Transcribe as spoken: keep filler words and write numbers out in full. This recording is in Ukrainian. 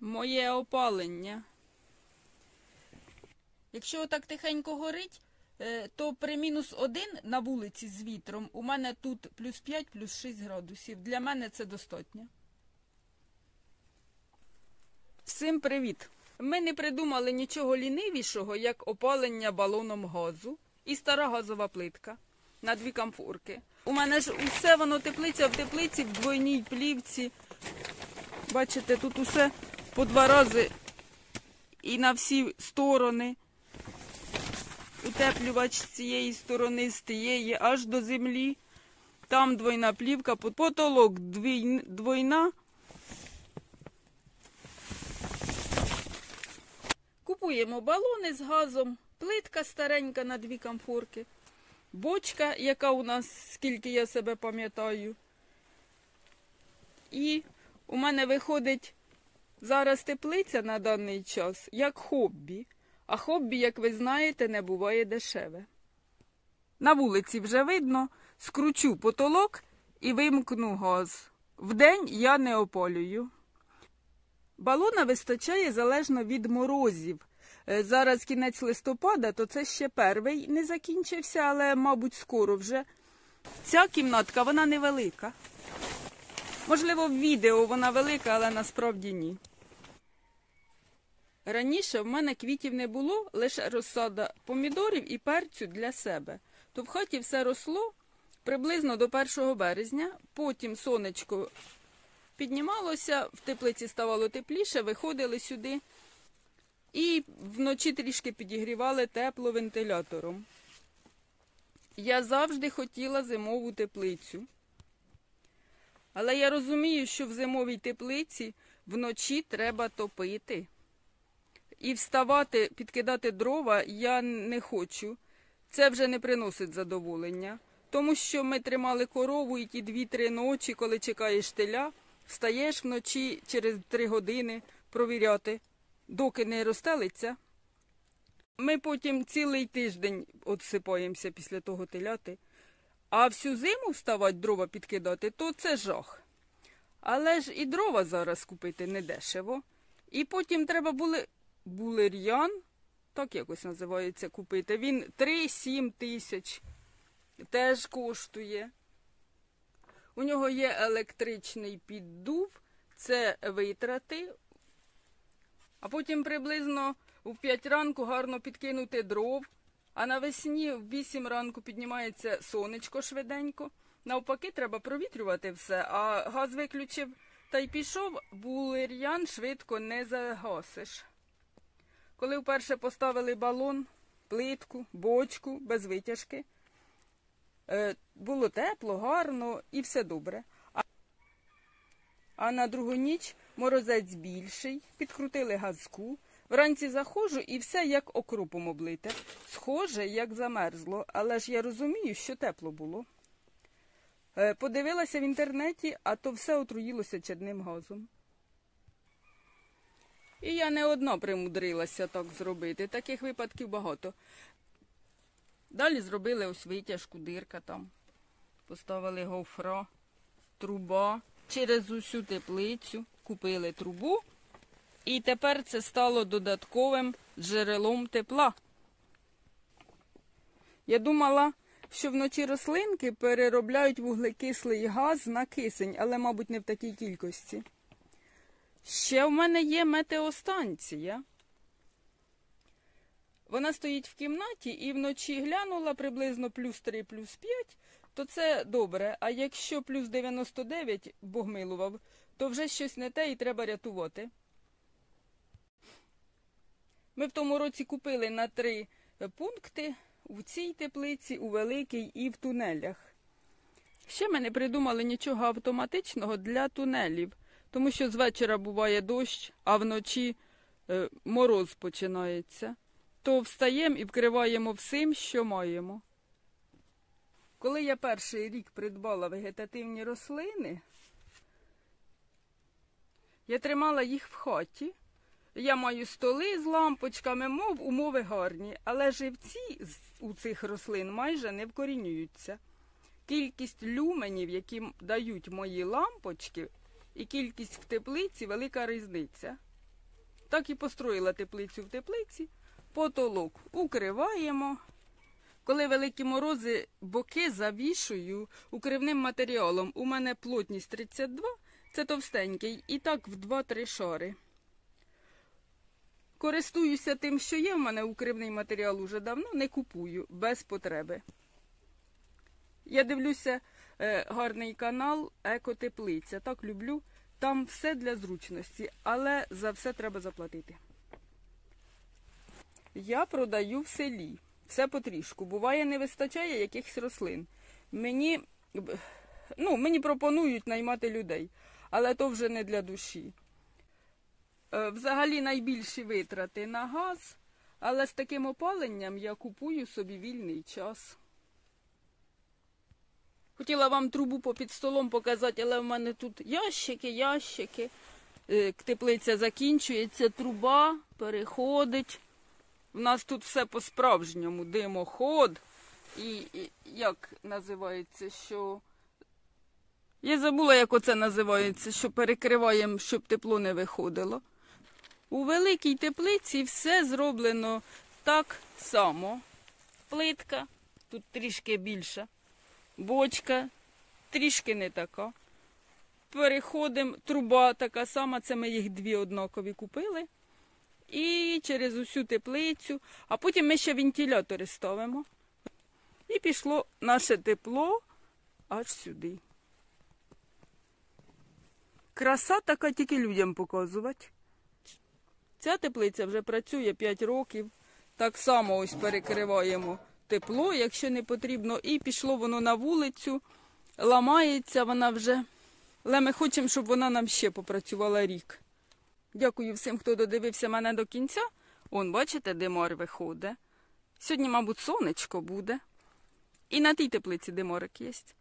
моє опалення. Якщо отак тихенько горить, то при мінус один на вулиці з вітром у мене тут плюс п'ять, плюс шість градусів. Для мене це достатньо. Всім привіт! Ми не придумали нічого лінивішого, як опалення балоном газу і стара газова плитка на дві камфорки. У мене ж усе воно теплиця в теплиці, в двойній плівці. Бачите, тут усе по два рази і на всі сторони. Утеплювач з цієї сторони, з тієї, аж до землі. Там двойна плівка, потолок двойна. Купуємо балони з газом, плитка старенька на дві камфорки, бочка, яка у нас, скільки я себе пам'ятаю. І у мене виходить зараз теплиця на даний час як хобі. А хобі, як ви знаєте, не буває дешеве. На вулиці вже видно, скручу потолок і вимкну газ. Вдень я не опалюю. Балона вистачає залежно від морозів. Зараз кінець листопада, то це ще перший не закінчився, але, мабуть, скоро вже. Ця кімнатка, вона невелика. Можливо, в відео вона велика, але насправді ні. Раніше в мене квітів не було, лише розсада помідорів і перцю для себе. То в хаті все росло приблизно до першого березня, потім сонечко піднімалося, в теплиці ставало тепліше, виходили сюди і вночі трішки підігрівали тепло вентилятором. Я завжди хотіла зимову теплицю. Але я розумію, що в зимовій теплиці вночі треба топити. І вставати, підкидати дрова я не хочу. Це вже не приносить задоволення. Тому що ми тримали корову і ті дві-три ночі, коли чекаєш теля, встаєш вночі через три години провіряти, доки не розстелиться. Ми потім цілий тиждень отсипаємося після того теляти. А всю зиму вставати, дрова підкидати, то це жах. Але ж і дрова зараз купити недешево. І потім треба були... булер'ян, так якось називається, купити. Він три-сім тисяч теж коштує. У нього є електричний піддув, це витрати. А потім приблизно в п'ять ранку гарно підкинути дров, а навесні в вісім ранку піднімається сонечко швиденько. Навпаки, треба провітрювати все, а газ виключив та й пішов, булер'ян швидко не загасиш. Коли вперше поставили балон, плитку, бочку, без витяжки, було тепло, гарно і все добре. А на другу ніч морозець більший, підкрутили газку, вранці заходжу і все як окропом облите. Схоже, як замерзло, але ж я розумію, що тепло було. Подивилася в інтернеті, а то все отруїлося чадним газом. І я не одна примудрилася так зробити. Таких випадків багато. Далі зробили ось витяжку, дирка там. Поставили гофра, труба. Через усю теплицю купили трубу. І тепер це стало додатковим джерелом тепла. Я думала, що вночі рослинки переробляють вуглекислий газ на кисень, але, мабуть, не в такій кількості. Ще в мене є метеостанція. Вона стоїть в кімнаті і вночі глянула приблизно плюс три, плюс п'ять, то це добре. А якщо плюс дев'яносто дев'ять, Бог милував, то вже щось не те і треба рятувати. Ми в тому році купили на три пункти у цій теплиці, у великій і в тунелях. Ще ми не придумали нічого автоматичного для тунелів. Тому що з вечора буває дощ, а вночі е, мороз починається. То встаємо і вкриваємо всім, що маємо. Коли я перший рік придбала вегетативні рослини, я тримала їх в хаті. Я маю столи з лампочками, мов умови гарні, але живці у цих рослин майже не вкорінюються. Кількість люменів, які дають мої лампочки, і кількість в теплиці – велика різниця. Так і построїла теплицю в теплиці. Потолок укриваємо. Коли великі морози, боки завішую укривним матеріалом. У мене плотність тридцять два, це товстенький, і так в два-три шари. Користуюся тим, що є, в мене укривний матеріал уже давно, не купую, без потреби. Я дивлюся е, гарний канал Екотеплиця, так люблю. Там все для зручності, але за все треба заплатити. Я продаю в селі. Все потрішку. Буває, не вистачає якихось рослин. Мені, ну, мені пропонують наймати людей, але то вже не для душі. Взагалі найбільші витрати на газ, але з таким опаленням я купую собі вільний час. Хотіла вам трубу попід столом показати, але в мене тут ящики, ящики. Теплиця закінчується, труба переходить. У нас тут все по-справжньому. Димоход. І, і як називається, що... Я забула, як оце називається, що перекриваємо, щоб тепло не виходило. У великій теплиці все зроблено так само. Плитка, тут трішки більша. Бочка, трішки не така. Переходимо, труба така сама, це ми їх дві однакові купили. І через усю теплицю, а потім ми ще вентилятори ставимо. І пішло наше тепло аж сюди. Краса така, тільки людям показувати. Ця теплиця вже працює п'ять років. Так само ось перекриваємо тепло, якщо не потрібно. І пішло воно на вулицю, ламається вона вже. Але ми хочемо, щоб вона нам ще попрацювала рік. Дякую всім, хто додивився мене до кінця. Он, бачите, димар виходить. Сьогодні, мабуть, сонечко буде. І на тій теплиці димарик є.